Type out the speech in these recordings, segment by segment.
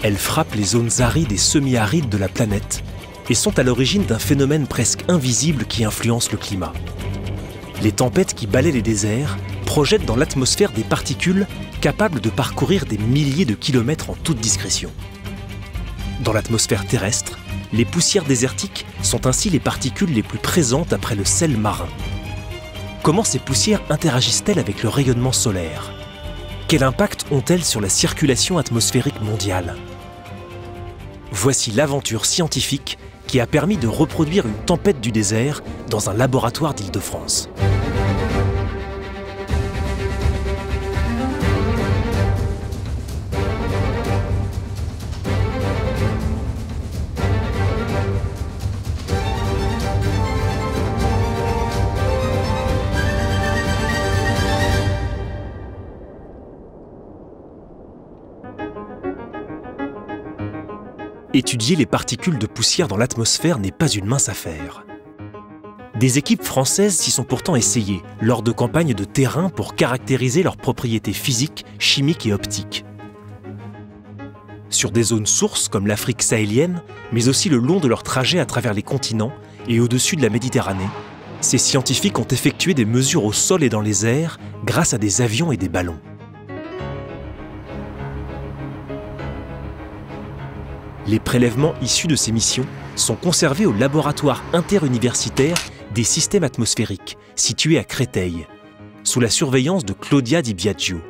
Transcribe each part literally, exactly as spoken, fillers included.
Elles frappent les zones arides et semi-arides de la planète et sont à l'origine d'un phénomène presque invisible qui influence le climat. Les tempêtes qui balaient les déserts projettent dans l'atmosphère des particules capables de parcourir des milliers de kilomètres en toute discrétion. Dans l'atmosphère terrestre, les poussières désertiques sont ainsi les particules les plus présentes après le sel marin. Comment ces poussières interagissent-elles avec le rayonnement solaire? Quel impact ont-elles sur la circulation atmosphérique mondiale? Voici l'aventure scientifique qui a permis de reproduire une tempête du désert dans un laboratoire d'Île-de-France. Étudier les particules de poussière dans l'atmosphère n'est pas une mince affaire. Des équipes françaises s'y sont pourtant essayées lors de campagnes de terrain pour caractériser leurs propriétés physiques, chimiques et optiques. Sur des zones sources comme l'Afrique sahélienne, mais aussi le long de leur trajet à travers les continents et au-dessus de la Méditerranée, ces scientifiques ont effectué des mesures au sol et dans les airs grâce à des avions et des ballons. Les prélèvements issus de ces missions sont conservés au laboratoire interuniversitaire des systèmes atmosphériques, situé à Créteil, sous la surveillance de Claudia Di Biagio.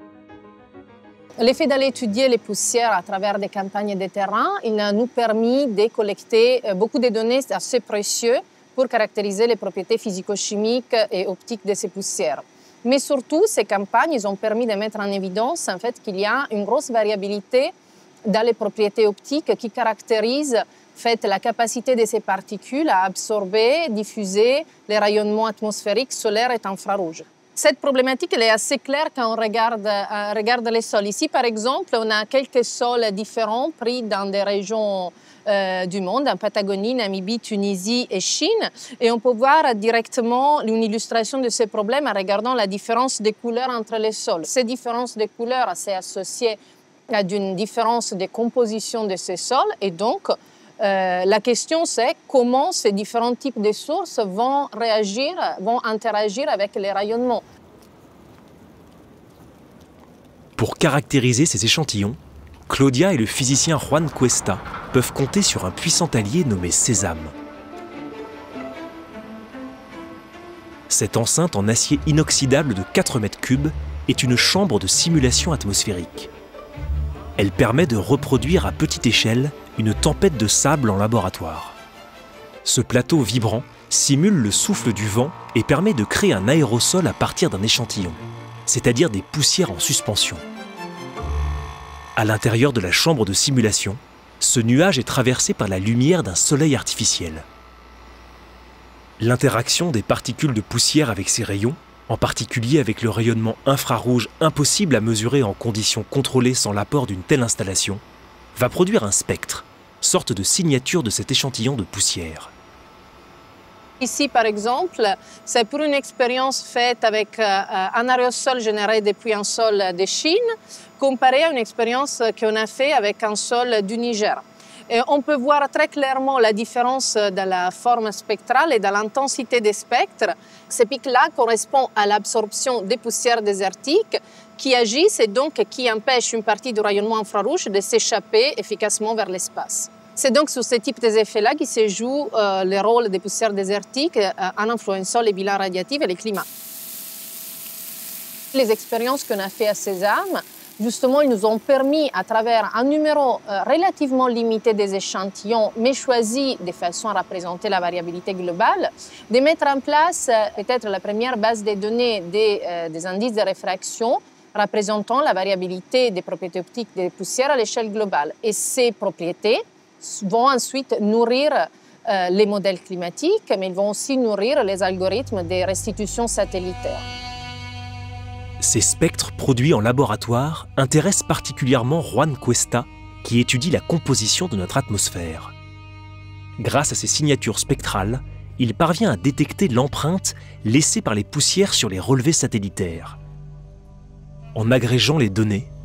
Le fait d'aller étudier les poussières à travers des campagnes de terrain, il nous permis de collecter beaucoup de données assez précieuses pour caractériser les propriétés physico-chimiques et optiques de ces poussières. Mais surtout, ces campagnes ils ont permis de mettre en évidence en fait, qu'il y a une grosse variabilité dans les propriétés optiques qui caractérisent en fait, la capacité de ces particules à absorber, diffuser les rayonnements atmosphériques solaires et infrarouges. Cette problématique elle est assez claire quand on regarde, euh, regarde les sols. Ici, par exemple, on a quelques sols différents pris dans des régions euh, du monde, en Patagonie, Namibie, Tunisie et Chine. Et on peut voir directement une illustration de ce problème en regardant la différence des couleurs entre les sols. Ces différences de couleurs sont associées à une différence de composition de ces sols. Et donc, euh, la question c'est comment ces différents types de sources vont réagir, vont interagir avec les rayonnements. Pour caractériser ces échantillons, Claudia et le physicien Juan Cuesta peuvent compter sur un puissant allié nommé Sésame. Cette enceinte en acier inoxydable de quatre mètres cubes est une chambre de simulation atmosphérique. Elle permet de reproduire à petite échelle une tempête de sable en laboratoire. Ce plateau vibrant simule le souffle du vent et permet de créer un aérosol à partir d'un échantillon, c'est-à-dire des poussières en suspension. À l'intérieur de la chambre de simulation, ce nuage est traversé par la lumière d'un soleil artificiel. L'interaction des particules de poussière avec ces rayons, en particulier avec le rayonnement infrarouge impossible à mesurer en conditions contrôlées sans l'apport d'une telle installation, va produire un spectre, sorte de signature de cet échantillon de poussière. Ici, par exemple, c'est pour une expérience faite avec euh, un aérosol généré depuis un sol de Chine, comparé à une expérience qu'on a faite avec un sol du Niger. Et on peut voir très clairement la différence dans la forme spectrale et dans l'intensité des spectres. Ces pics-là correspondent à l'absorption des poussières désertiques qui agissent et donc qui empêchent une partie du rayonnement infrarouge de s'échapper efficacement vers l'espace. C'est donc sur ce type d'effets-là qui se joue euh, le rôle des poussières désertiques euh, en influençant les bilans radiatifs et les climats. Les expériences qu'on a faites à Sésame, justement, ils nous ont permis, à travers un numéro euh, relativement limité des échantillons, mais choisi de façon à représenter la variabilité globale, de mettre en place euh, peut-être la première base de données des, euh, des indices de réfraction représentant la variabilité des propriétés optiques des poussières à l'échelle globale. Et ces propriétés vont ensuite nourrir euh, les modèles climatiques, mais ils vont aussi nourrir les algorithmes de restitution satellitaire. Ces spectres produits en laboratoire intéressent particulièrement Juan Cuesta, qui étudie la composition de notre atmosphère. Grâce à ces signatures spectrales, il parvient à détecter l'empreinte laissée par les poussières sur les relevés satellitaires. En agrégeant les données,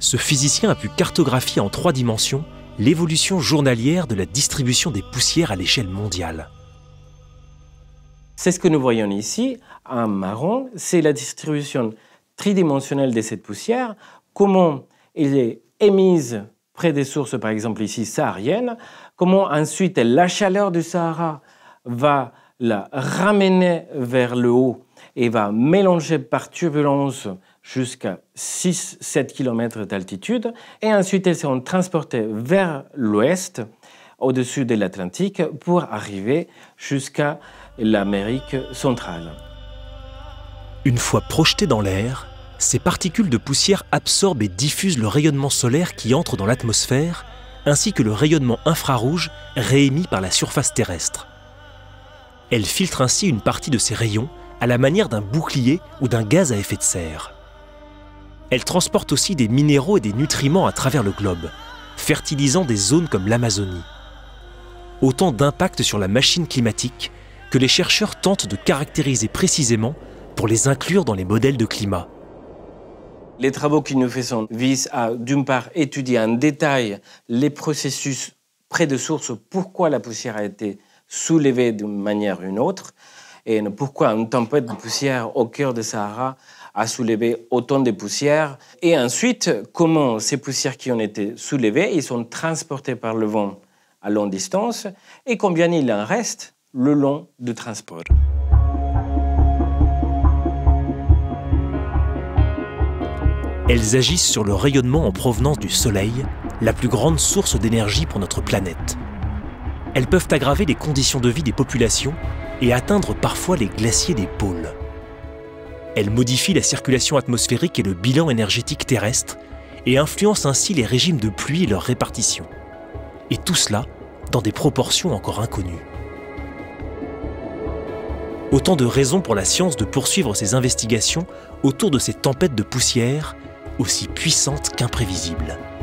ce physicien a pu cartographier en trois dimensions l'évolution journalière de la distribution des poussières à l'échelle mondiale. C'est ce que nous voyons ici, en marron, c'est la distribution tridimensionnelle de cette poussière, comment elle est émise près des sources, par exemple ici sahariennes, comment ensuite la chaleur du Sahara va la ramener vers le haut et va mélanger par turbulence jusqu'à six à sept kilomètres d'altitude, et ensuite elles seront transportées vers l'ouest, au-dessus de l'Atlantique, pour arriver jusqu'à l'Amérique centrale. Une fois projetées dans l'air, ces particules de poussière absorbent et diffusent le rayonnement solaire qui entre dans l'atmosphère, ainsi que le rayonnement infrarouge réémis par la surface terrestre. Elles filtrent ainsi une partie de ces rayons à la manière d'un bouclier ou d'un gaz à effet de serre. Elles transportent aussi des minéraux et des nutriments à travers le globe, fertilisant des zones comme l'Amazonie. Autant d'impacts sur la machine climatique que les chercheurs tentent de caractériser précisément pour les inclure dans les modèles de climat. Les travaux que nous faisons visent à, d'une part, étudier en détail les processus près de sources, pourquoi la poussière a été soulevée d'une manière ou d'une autre, et pourquoi une tempête de poussière au cœur du Sahara a soulevé autant de poussière, et ensuite, comment ces poussières qui ont été soulevées, ils sont transportées par le vent à longue distance, et combien il en reste le long du transport. Elles agissent sur le rayonnement en provenance du Soleil, la plus grande source d'énergie pour notre planète. Elles peuvent aggraver les conditions de vie des populations et atteindre parfois les glaciers des pôles. Elles modifient la circulation atmosphérique et le bilan énergétique terrestre et influencent ainsi les régimes de pluie et leur répartition. Et tout cela dans des proportions encore inconnues. Autant de raisons pour la science de poursuivre ses investigations autour de ces tempêtes de poussière aussi puissantes qu'imprévisibles.